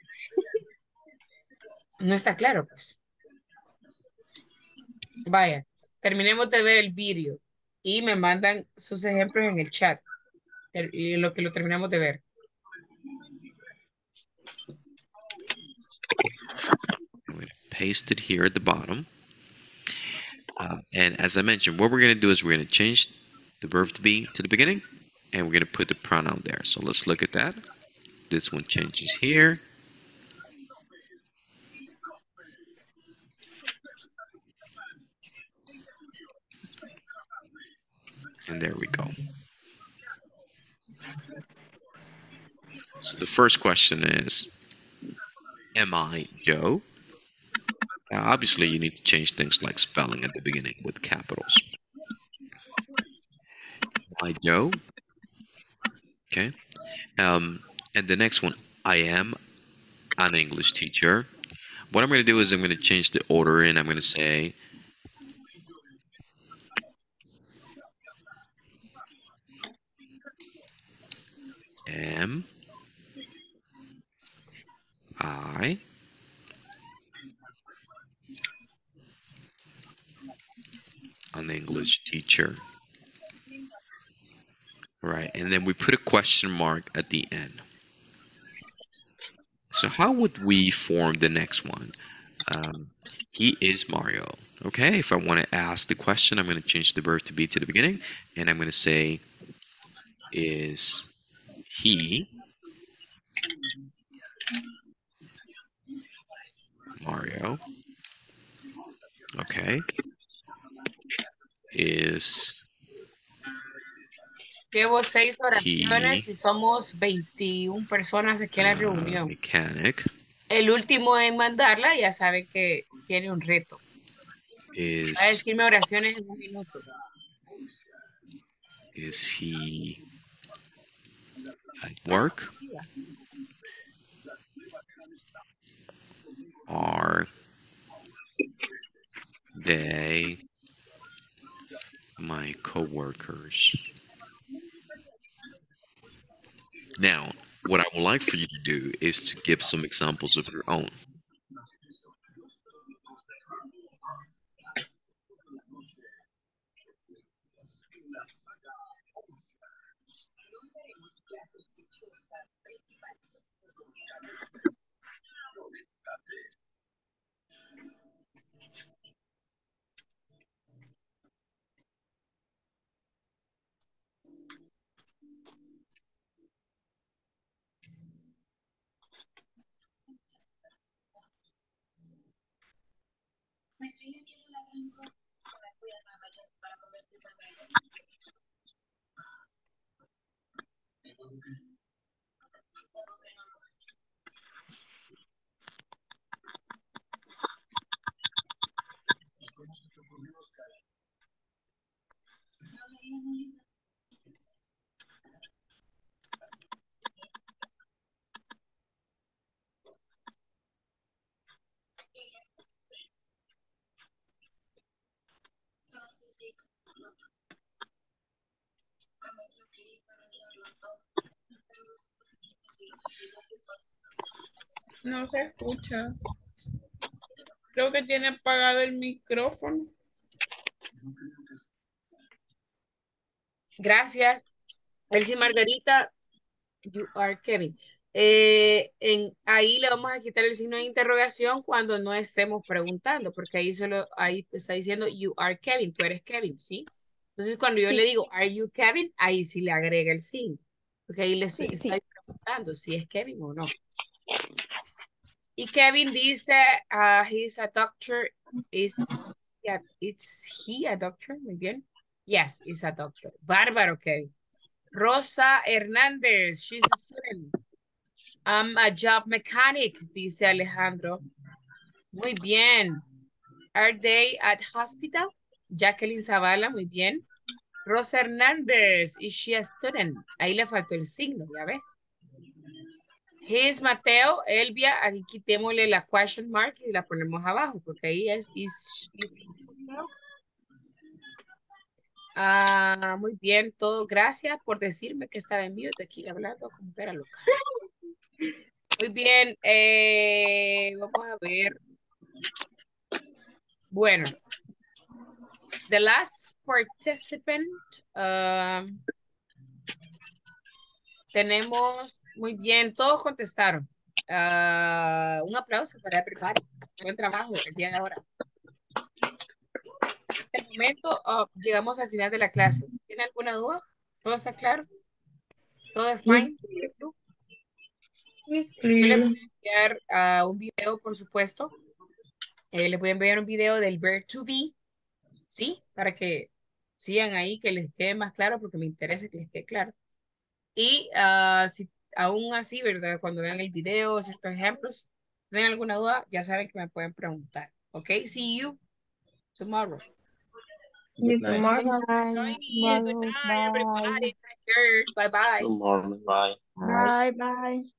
No está claro, pues. Vaya, terminemos de ver el vídeo y me mandan sus ejemplos en el chat. ter- Y lo que lo terminamos de ver. I'm going to paste it here at the bottom. Uh, and as I mentioned, what we're going to do is we're going to change the verb to be to the beginning, and we're going to put the pronoun there. So let's look at that. This one changes here. And there we go. So the first question is, am I Joe? Now, obviously, you need to change things like spelling at the beginning with capitals. Am I Joe? Okay. Um, and the next one, I am an English teacher. What I'm going to do is I'm going to change the order, and I'm going to say, am I an English teacher? Right, and then we put a question mark at the end. So how would we form the next one? Um, he is Mario. Okay, if I want to ask the question, I'm going to change the verb to be to the beginning, and I'm going to say, is he Mario? Okay. Is Llevo seis oraciones he y somos veintiuna personas aquí en la a reunión. mechanic? El último en mandarla ya sabe que tiene un reto. Va a Is decirme oraciones en un minuto. is he at work? Are they my coworkers? Now, what I would like for you to do is to give some examples of your own. No se escucha. Creo que tiene apagado el micrófono. Gracias. Elsie Margarita, you are Kevin. Eh, en, ahí le vamos a quitar el signo de interrogación cuando no estemos preguntando, porque ahí solo ahí está diciendo you are Kevin, tú eres Kevin, ¿sí? Entonces cuando yo Sí. le digo are you Kevin, ahí sí le agrega el signo, porque ahí le Sí, estoy, sí. estoy preguntando si es Kevin o no. Y Kevin dice, uh, he's a doctor, is yeah, it's he a doctor, muy bien. Yes, he's a doctor. Bárbaro, Kevin. Rosa Hernández, she's a student. I'm a job mechanic, dice Alejandro. Muy bien. Are they at hospital? Jacqueline Zavala, muy bien. Rosa Hernández, is she a student? Ahí le faltó el signo, ya ve. He is Mateo, Elvia, aquí quitémosle la question mark y la ponemos abajo, porque ahí es is, is Ah, muy bien, todo. Gracias por decirme que estaba en mute aquí hablando como que era loca. Muy bien, eh, vamos a ver. Bueno, the last participant, um, tenemos, muy bien, todos contestaron. Uh, un aplauso para everybody. Buen trabajo el día de ahora. momento oh, llegamos al final de la clase. ¿Tiene alguna duda? ¿Todo está claro? ¿Todo es fine? It's Yo le clear. voy a enviar ah, un video, por supuesto. Eh, les voy a enviar un video del verb to be, ¿sí? Para que sigan ahí, que les quede más claro, porque me interesa que les quede claro. Y ah, si aún así, ¿verdad? Cuando vean el video, ciertos ejemplos, tienen alguna duda, ya saben que me pueden preguntar. ¿Ok? See you tomorrow. You Night. tomorrow. Thank you for joining. Good Tomorrow. night, Bye. everybody. Take care. Bye-bye. Good morning. Bye. Bye. Bye, bye.